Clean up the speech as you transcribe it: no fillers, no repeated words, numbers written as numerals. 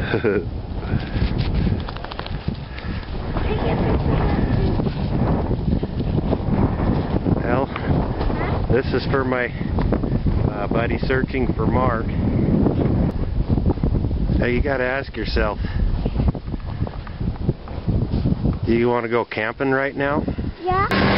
Well, this is for my buddy searching for Mark. Hey, you gotta ask yourself, do you want to go camping right now? Yeah.